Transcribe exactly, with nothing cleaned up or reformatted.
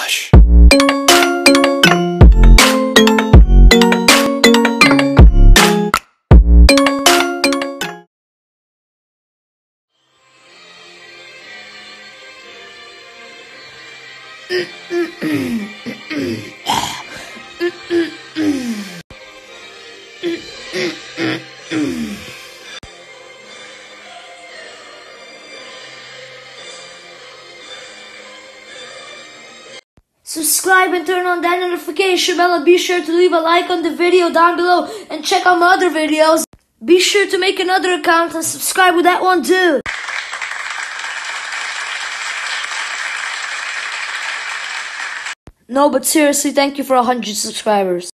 Hush. Subscribe and turn on that notification bell, and be sure to leave a like on the video down below and check out my other videos. Be sure to make another account and subscribe with that one too. No, but seriously, thank you for one hundred subscribers.